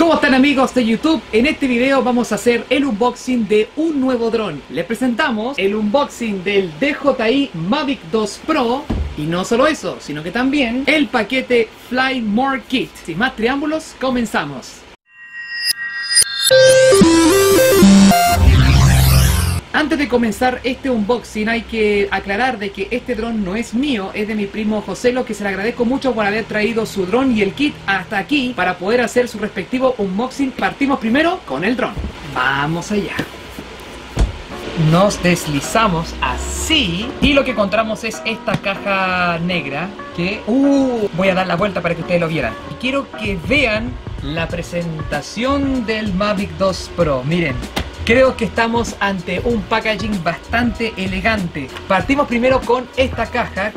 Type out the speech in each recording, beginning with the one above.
¿Cómo están, amigos de YouTube? En este video vamos a hacer el unboxing de un nuevo dron. Les presentamos el unboxing del DJI Mavic 2 Pro. Y no solo eso, sino que también el paquete Fly More Kit. Sin más preámbulos, comenzamos. Antes de comenzar este unboxing hay que aclarar de que este dron no es mío, es de mi primo Joselo, que se le agradezco mucho por haber traído su dron y el kit hasta aquí para poder hacer su respectivo unboxing. Partimos primero con el dron. Vamos allá. Nos deslizamos así y lo que encontramos es esta caja negra que voy a dar la vuelta para que ustedes lo vieran. Y quiero que vean la presentación del Mavic 2 Pro. Miren. Creo que estamos ante un packaging bastante elegante. Partimos primero con esta caja.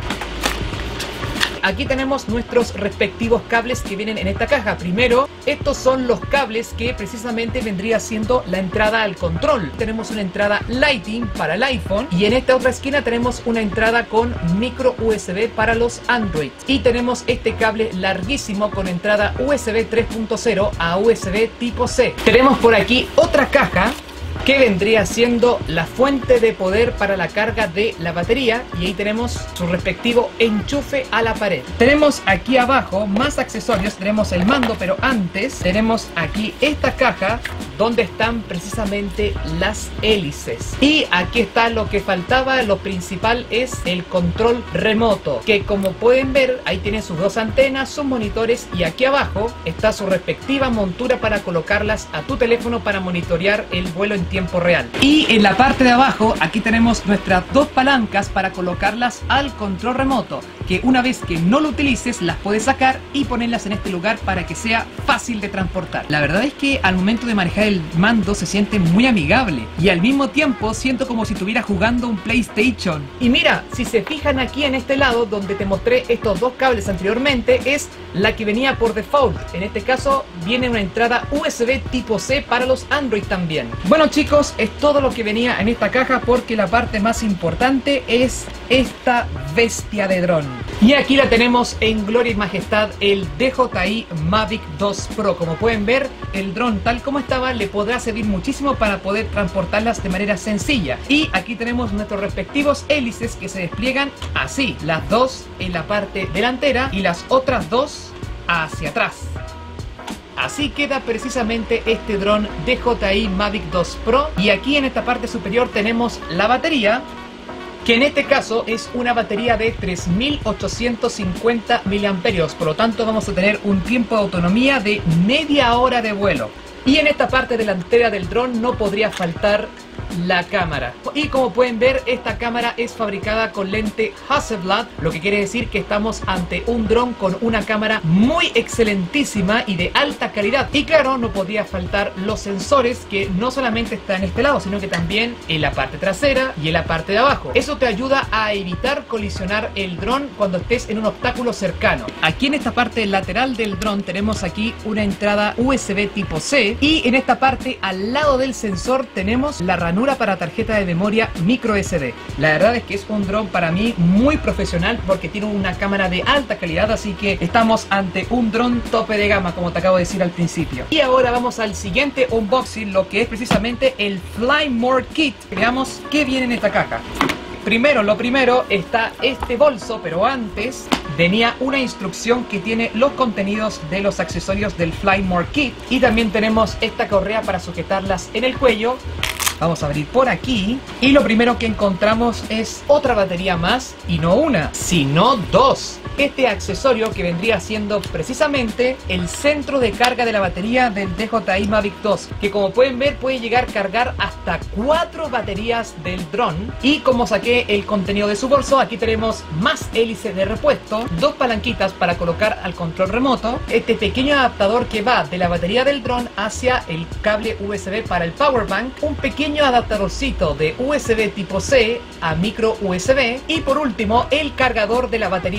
Aquí tenemos nuestros respectivos cables que vienen en esta caja. Primero, estos son los cables que precisamente vendría siendo la entrada al control. Tenemos una entrada Lightning para el iPhone y en esta otra esquina tenemos una entrada con micro USB para los Android. Y tenemos este cable larguísimo con entrada USB 3.0 a USB tipo C. Tenemos por aquí otra caja que vendría siendo la fuente de poder para la carga de la batería, y ahí tenemos su respectivo enchufe a la pared. Tenemos aquí abajo más accesorios, tenemos el mando, pero antes tenemos aquí esta caja donde están precisamente las hélices. Y aquí está lo que faltaba, lo principal es el control remoto, que como pueden ver ahí tiene sus dos antenas, sus monitores, y aquí abajo está su respectiva montura para colocarlas a tu teléfono para monitorear el vuelo en tiempo real. Y en la parte de abajo aquí tenemos nuestras dos palancas para colocarlas al control remoto, que una vez que no lo utilices las puedes sacar y ponerlas en este lugar para que sea fácil de transportar. La verdad es que al momento de manejar el mando se siente muy amigable y al mismo tiempo siento como si estuviera jugando un PlayStation. Y mira, si se fijan aquí en este lado donde te mostré estos dos cables anteriormente, es la que venía por default. En este caso viene una entrada USB tipo C para los Android también. Bueno, chicos, es todo lo que venía en esta caja, porque la parte más importante es esta bestia de dron. Y aquí la tenemos en gloria y majestad, el DJI Mavic 2 Pro. Como pueden ver, el dron tal como estaba le podrá servir muchísimo para poder transportarlas de manera sencilla. Y aquí tenemos nuestros respectivos hélices que se despliegan así, las dos en la parte delantera y las otras dos hacia atrás. Así queda precisamente este dron DJI Mavic 2 Pro. Y aquí en esta parte superior tenemos la batería, que en este caso es una batería de 3850 mAh. Por lo tanto vamos a tener un tiempo de autonomía de media hora de vuelo. Y en esta parte delantera del dron no podría faltar la cámara. Y como pueden ver, esta cámara es fabricada con lente Hasselblad, lo que quiere decir que estamos ante un dron con una cámara muy excelentísima y de alta calidad. Y claro, no podría faltar los sensores, que no solamente están en este lado, sino que también en la parte trasera y en la parte de abajo. Eso te ayuda a evitar colisionar el dron cuando estés en un obstáculo cercano. Aquí en esta parte lateral del dron tenemos aquí una entrada USB tipo C, y en esta parte al lado del sensor tenemos la ranura para tarjeta de memoria micro SD. La verdad es que es un dron para mí muy profesional, porque tiene una cámara de alta calidad, así que estamos ante un dron tope de gama, como te acabo de decir al principio. Y ahora vamos al siguiente unboxing, lo que es precisamente el Fly More Kit. Veamos qué viene en esta caja. Lo primero está este bolso, pero antes venía una instrucción que tiene los contenidos de los accesorios del Fly More Kit, y también tenemos esta correa para sujetarlas en el cuello. Vamos a abrir por aquí y lo primero que encontramos es otra batería más, y no una, sino dos. Este accesorio que vendría siendo precisamente el centro de carga de la batería del DJI Mavic 2, que como pueden ver puede llegar a cargar hasta 4 baterías del dron. Y como saqué el contenido de su bolso, aquí tenemos más hélices de repuesto, dos palanquitas para colocar al control remoto, este pequeño adaptador que va de la batería del dron hacia el cable USB para el power bank, un pequeño adaptadorcito de USB tipo C a micro USB, y por último el cargador de la batería del dron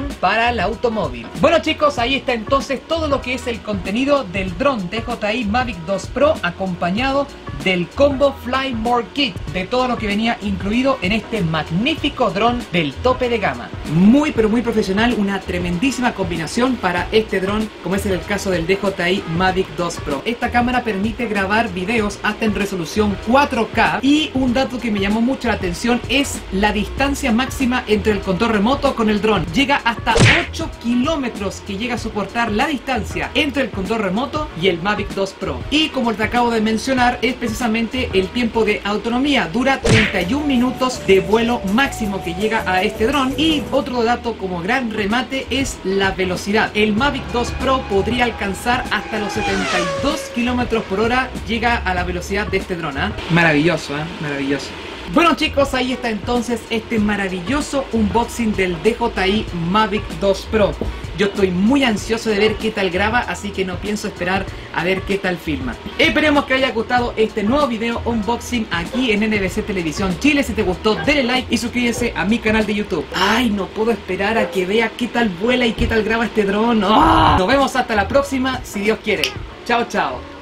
dron para el automóvil. Bueno chicos, ahí está entonces todo lo que es el contenido del dron DJI Mavic 2 Pro acompañado del combo Fly More Kit, de todo lo que venía incluido en este magnífico dron del tope de gama. Muy pero muy profesional, una tremendísima combinación para este dron, como es en el caso del DJI Mavic 2 Pro. Esta cámara permite grabar videos hasta en resolución 4K y un dato que me llamó mucho la atención es la distancia máxima entre el control remoto con el dron. Llega hasta 8 kilómetros que llega a soportar la distancia entre el control remoto y el Mavic 2 Pro. Y como te acabo de mencionar, es precisamente el tiempo de autonomía. Dura 31 minutos de vuelo máximo que llega a este dron. Y otro dato como gran remate es la velocidad. El Mavic 2 Pro podría alcanzar hasta los 72 kilómetros por hora. Llega a la velocidad de este dron. Maravilloso, maravilloso. Bueno chicos, ahí está entonces este maravilloso unboxing del DJI Mavic 2 Pro. Yo estoy muy ansioso de ver qué tal graba, así que no pienso esperar a ver qué tal filma. Esperemos que haya gustado este nuevo video unboxing aquí en NBC Televisión Chile. Si te gustó, denle like y suscríbete a mi canal de YouTube. Ay, no puedo esperar a que vea qué tal vuela y qué tal graba este dron. ¡Oh! Nos vemos hasta la próxima, si Dios quiere. Chao, chao.